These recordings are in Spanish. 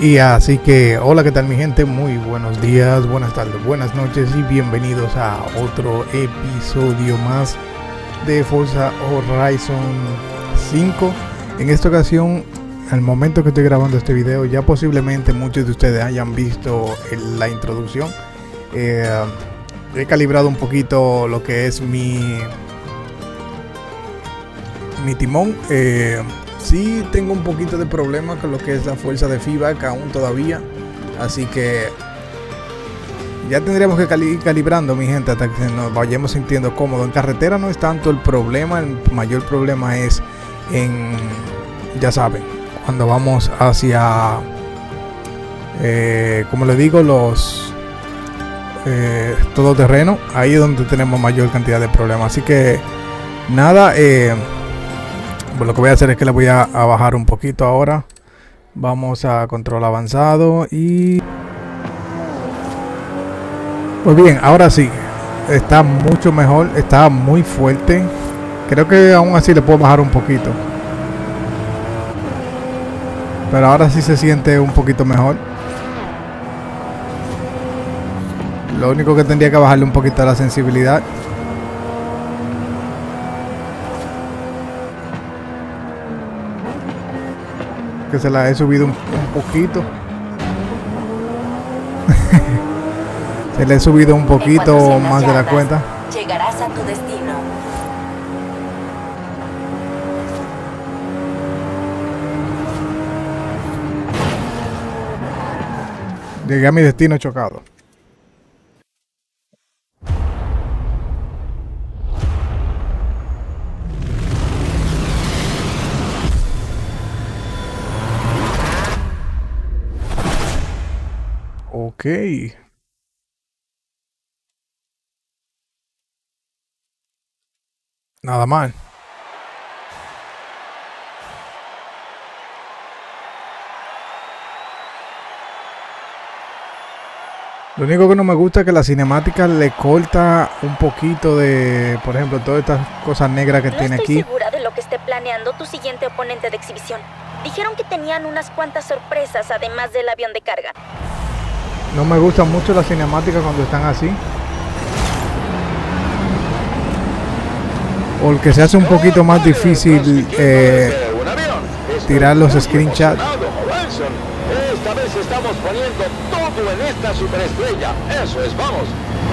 Y así que, hola, ¿qué tal mi gente? Muy buenos días, buenas tardes, buenas noches y bienvenidos a otro episodio más de Forza Horizon 5. En esta ocasión, al momento que estoy grabando este video, ya posiblemente muchos de ustedes hayan visto la introducción. He calibrado un poquito lo que es mi timón. Sí tengo un poquito de problema con lo que es la fuerza de feedback aún todavía, así que ya tendríamos que ir calibrando, mi gente, hasta que nos vayamos sintiendo cómodo. En carretera no es tanto el problema, el mayor problema es en, ya saben, cuando vamos hacia como les digo, los todoterreno, ahí es donde tenemos mayor cantidad de problemas. Así que nada, pues lo que voy a hacer es que le voy a bajar un poquito ahora. Vamos a control avanzado y pues bien, ahora sí está mucho mejor, está muy fuerte. Creo que aún así le puedo bajar un poquito, pero ahora sí se siente un poquito mejor. Lo único que tendría que bajarle un poquito a la sensibilidad. Que se la he subido un poquito. Se le he subido un poquito más de la cuenta. Llegarás a tu destino. Llegué a mi destino chocado. Ok. Nada mal. Lo único que no me gusta es que la cinemática le corta un poquito de, por ejemplo, todas estas cosas negras que tiene aquí. No estoy segura de lo que esté planeando tu siguiente oponente de exhibición. Dijeron que tenían unas cuantas sorpresas además del avión de carga. No me gusta mucho la cinemática cuando están así, porque se hace un poquito más difícil tirar los screenshots. Esta vez estamos poniendo todo en esta superestrella. Eso es, vamos.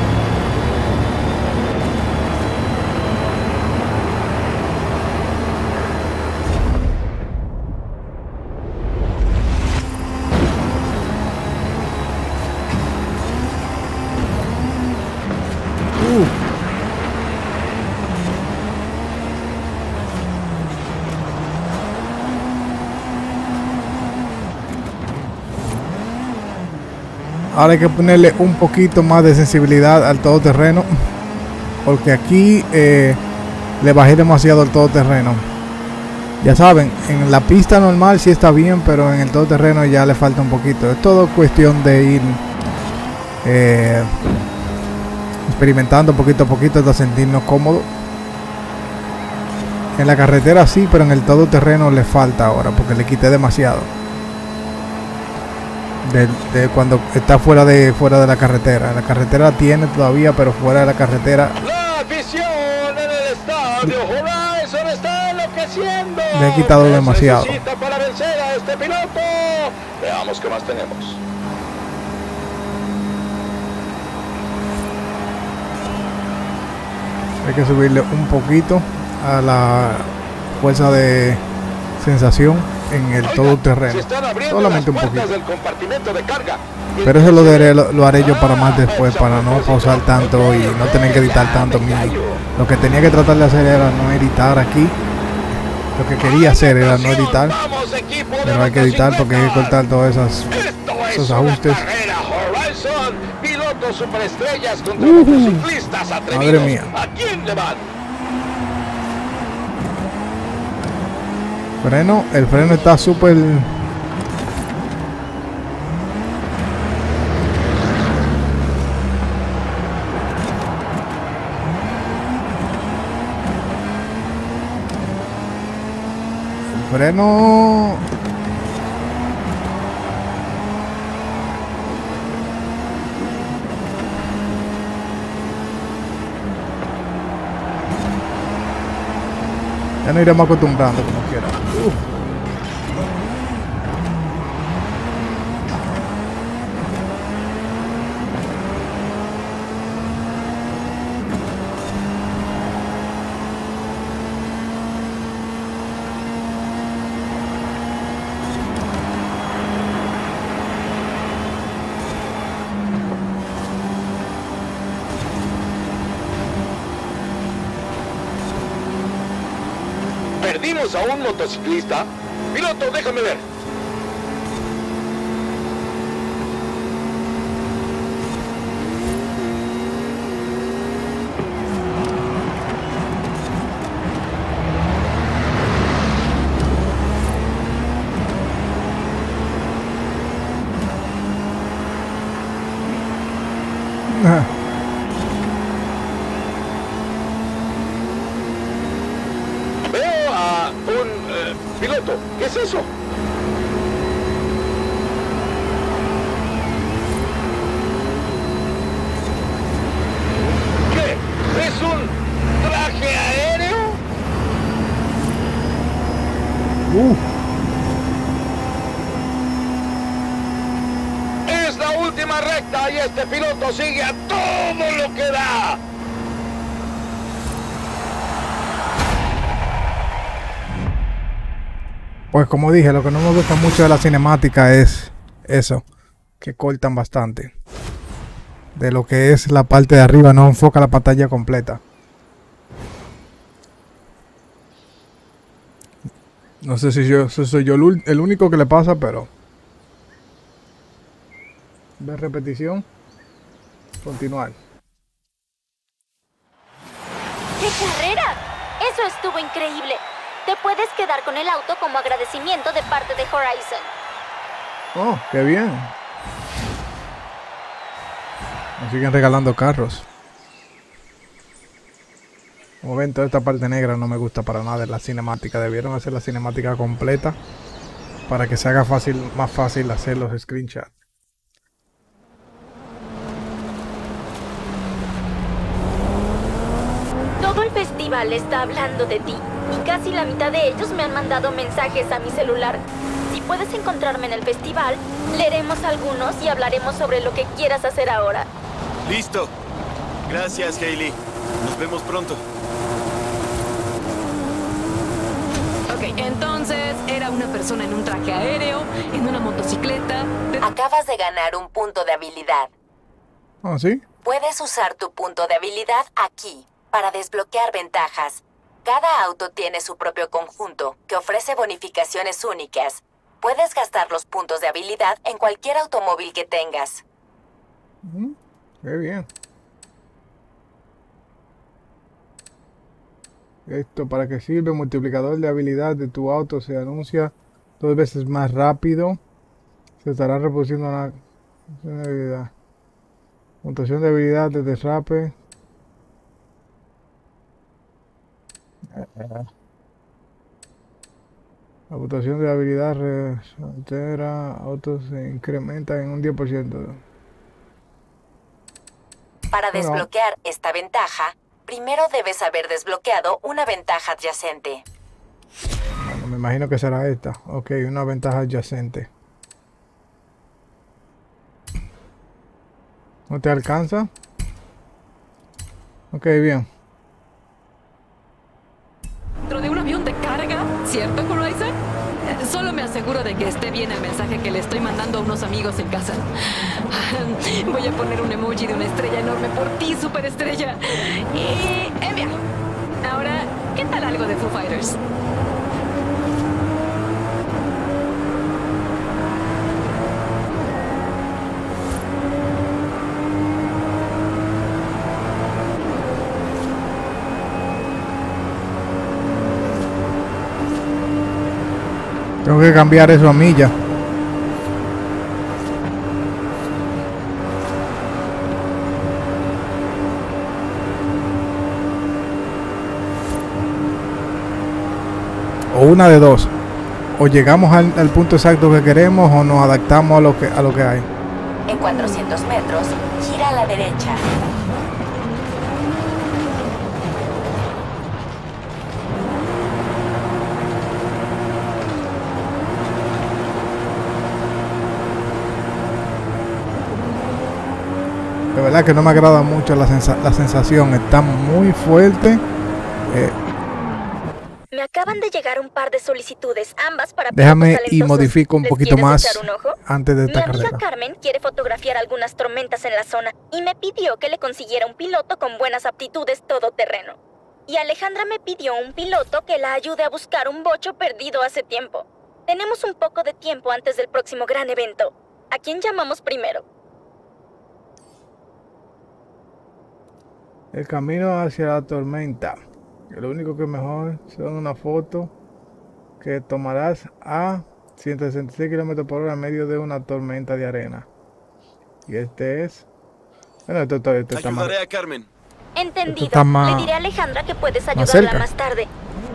Ahora hay que ponerle un poquito más de sensibilidad al todoterreno, porque aquí le bajé demasiado al todoterreno. Ya saben, en la pista normal sí está bien, pero en el todoterreno ya le falta un poquito. Es todo cuestión de ir experimentando poquito a poquito hasta sentirnos cómodos. En la carretera sí, pero en el todoterreno le falta ahora, porque le quité demasiado. De cuando está fuera de la carretera. La carretera tiene todavía, pero fuera de la carretera La afición en el estadio Horizon está enloqueciendo. le he quitado demasiado. Necesita para vencer a este piloto. Veamos qué más tenemos. Hay que subirle un poquito a la fuerza de sensación en el todoterreno, solamente un poquito, pero eso lo haré yo para más después, para no pausar tanto y no tener que editar tanto. Lo que tenía que tratar de hacer era no editar aquí, lo que quería hacer era no editar, pero hay que editar porque hay que cortar todos esos ajustes. Madre mía. El freno está súper. El freno Ya nos iremos acostumbrando como quiera. Perdimos a un motociclista. Piloto, déjame ver. Veo a un piloto. ¿Qué es eso? ¿Qué? ¿Es un traje aéreo? Es la última recta y este piloto sigue a todo lo que da. Pues como dije, lo que no me gusta mucho de la cinemática es eso, que cortan bastante. De lo que es la parte de arriba, no enfoca la pantalla completa. No sé si soy yo el único que le pasa, pero... De repetición. Continuar. ¡Qué carrera! Eso estuvo increíble. Te puedes quedar con el auto como agradecimiento de parte de Horizon. Oh, qué bien. Me siguen regalando carros. Un momento, esta parte negra no me gusta para nada de la cinemática. Debieron hacer la cinemática completa para que se haga más fácil hacer los screenshots. Todo el festival está hablando de ti. Y casi la mitad de ellos me han mandado mensajes a mi celular. Si puedes encontrarme en el festival, leeremos algunos y hablaremos sobre lo que quieras hacer ahora. Listo. Gracias, Hailey. Nos vemos pronto. Ok, entonces era una persona en un traje aéreo, en una motocicleta. Acabas de ganar un punto de habilidad. ¿Ah, sí? Puedes usar tu punto de habilidad aquí para desbloquear ventajas. Cada auto tiene su propio conjunto, que ofrece bonificaciones únicas. Puedes gastar los puntos de habilidad en cualquier automóvil que tengas. Qué bien. Esto, ¿para qué sirve? Multiplicador de habilidad de tu auto se anuncia 2 veces más rápido. Se estará reproduciendo una habilidad. Puntuación de habilidad de derrape. La puntuación de habilidad resaltera autos se incrementa en un 10%. Para desbloquear esta ventaja, primero debes haber desbloqueado una ventaja adyacente. Bueno, me imagino que será esta. Ok, una ventaja adyacente. ¿No te alcanza? Ok, bien. Dentro de un avión de carga, ¿cierto, Horizon? Solo me aseguro de que esté bien el mensaje que le estoy mandando a unos amigos en casa. Voy a poner un emoji de una estrella enorme por ti, superestrella. Y enviar. Ahora, ¿qué tal algo de Foo Fighters? Tengo que cambiar eso a milla. O una de dos. O llegamos al punto exacto que queremos o nos adaptamos a lo que hay. En 400 metros, gira a la derecha. verdad que no me agrada mucho la sensación, está muy fuerte. Me acaban de llegar un par de solicitudes, ambas para déjame y modifico un poquito más antes de esta carrera. Mi amiga carrera. Carmen quiere fotografiar algunas tormentas en la zona y me pidió que le consiguiera un piloto con buenas aptitudes todoterreno. Y Alejandra me pidió un piloto que la ayude a buscar un bocho perdido hace tiempo. Tenemos un poco de tiempo antes del próximo gran evento. ¿A quién llamamos primero? El camino hacia la tormenta. Lo único que mejor son una foto que tomarás a 166 km/h en medio de una tormenta de arena. Y este es... Bueno, esto está Ayudaré a Carmen. Entendido. Está más, le diré a Alejandra que puedes más ayudarla cerca. más tarde.